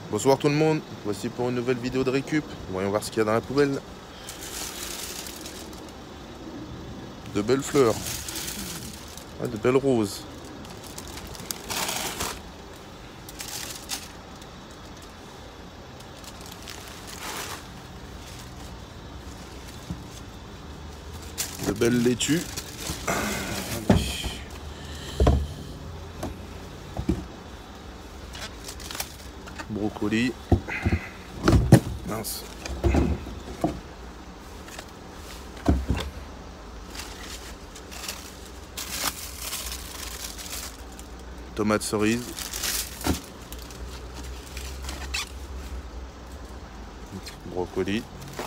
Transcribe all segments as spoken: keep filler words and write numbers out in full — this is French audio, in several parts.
Bonsoir tout le monde, voici pour une nouvelle vidéo de récup. Voyons voir ce qu'il y a dans la poubelle. De belles fleurs. Ah, de belles roses. De belles laitues. Brocoli. Mince. Tomates cerises. Brocoli.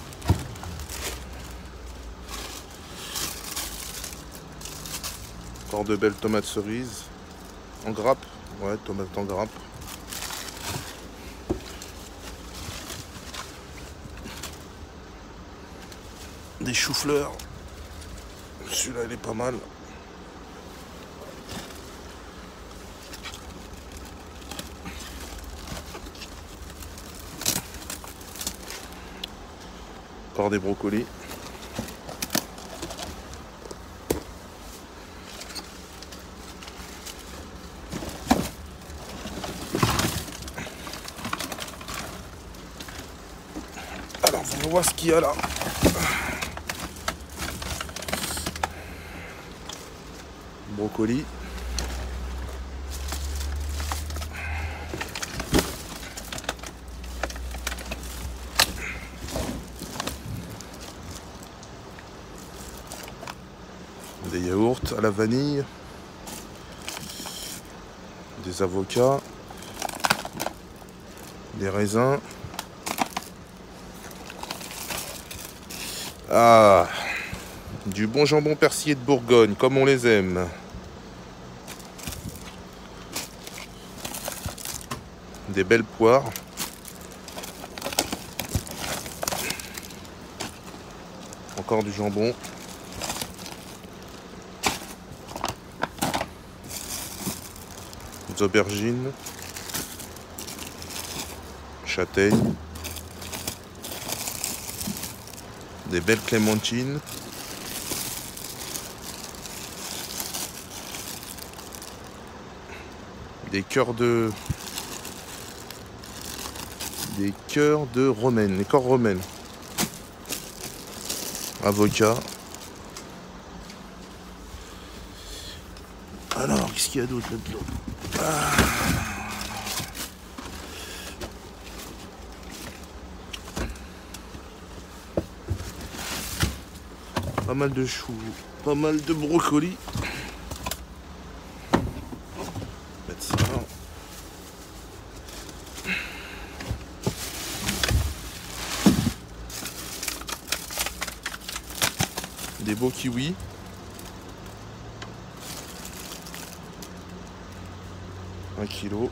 Encore de belles tomates cerises. En grappe. Ouais, tomates en grappe. Des choux-fleurs. Celui-là, il est pas mal. Encore des brocolis. Alors, on va voir ce qu'il y a là. Brocoli. Des yaourts à la vanille. Des avocats. Des raisins. Ah, du bon jambon persillé de Bourgogne, comme on les aime. Des belles poires. Encore du jambon. Des aubergines. Châtaignes. Des belles clémentines. Des cœurs de... Des cœurs de romaine, les corps romaines. Avocat. Alors, qu'est-ce qu'il y a d'autre là-dedans? Ah. Pas mal de choux, pas mal de brocolis. Mettre ça là. Des beaux kiwis. Un kilo.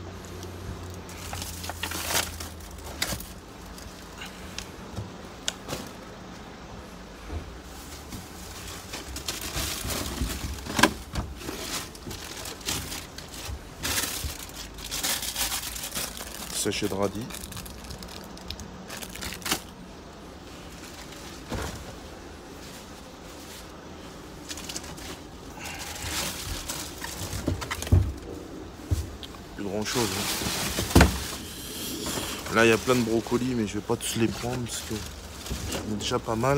Sachet de radis. Plus grand chose. Hein. Là il y a plein de brocolis mais je vais pas tous les prendre parce que j'en ai déjà pas mal.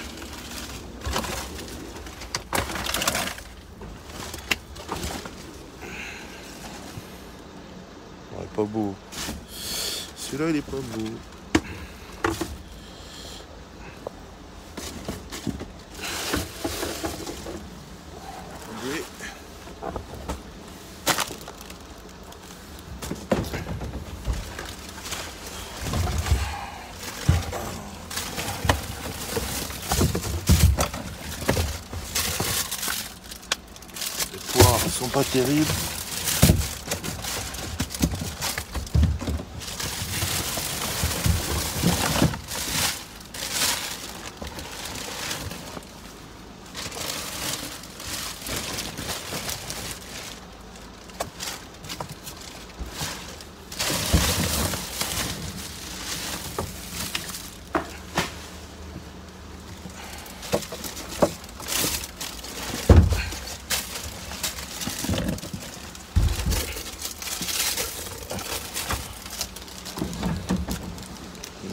Ouais, pas beau. Celui-là, il est pas beau. Attendez. Les poires, elles sont pas terribles.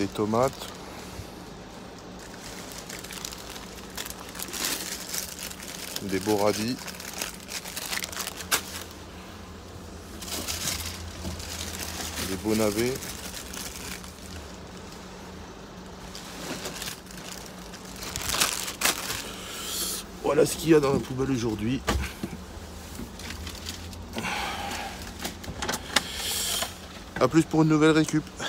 des tomates. Des beaux radis. Des beaux navets. Voilà ce qu'il y a dans la poubelle aujourd'hui. A plus pour une nouvelle récup.